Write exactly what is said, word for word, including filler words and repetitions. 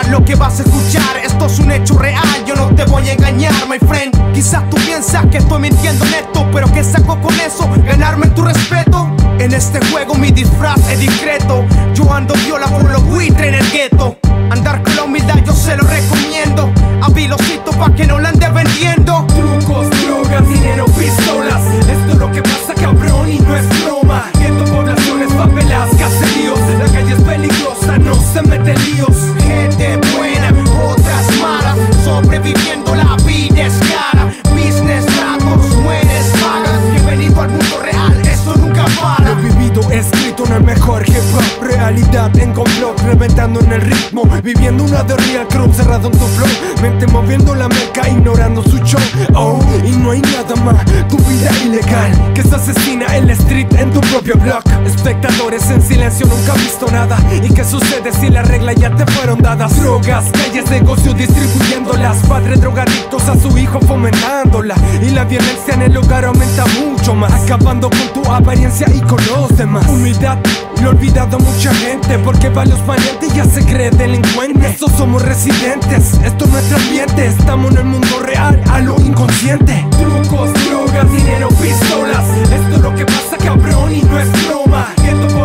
lo que vas a escuchar, esto es un hecho real, yo no te voy a engañar, my friend. Quizás tú piensas que estoy mintiendo en esto, pero ¿qué saco con eso? ¿Ganarme tu respeto? En este juego mi disfraz es discreto, yo ando viola por los buitres en el gueto. Andar con la humildad yo se lo recomiendo, a Vilocito pa' que no la ande vendiendo. Trucos, drogas, dinero, pistolas, esto es lo que pasa, cabrón, y no es broma. Gueto, poblaciones, favelas, caseríos, la calle es peligrosa, no se mete en líos. Gente buena, otras malas, sobreviviendo la vida es cara. Business, tratos, mueres, pagas, bienvenido al mundo real, esto nunca para. Lo vivido, escrito en el mejor hip hop, realidad en complot, reventando en el ritmo, viviendo una de real crowd, cerrado en tu flow, mente moviendo la meca, ignorando su show. Oh, y no hay nada más, tu vida ilegal, que se asesina en la street en tu propio blog. Espectadores en silencio, nunca han visto nada. ¿Y qué sucede si las reglas ya te fueron dadas? Drogas, calles, negocios distribuyéndolas, padres drogadictos a su hijo fomentándola, y la violencia en el hogar aumenta mucho más, acabando con tu apariencia y con los demás. Humildad, lo ha olvidado mucha gente, porque va a los valientes y ya se cree delincuente. Estos somos residentes, esto es nuestro ambiente, estamos en el mundo real, a lo inconsciente. Trucos, drogas, dinero, pistolas, esto es lo que pasa, cabrón, y no es broma. Gueto,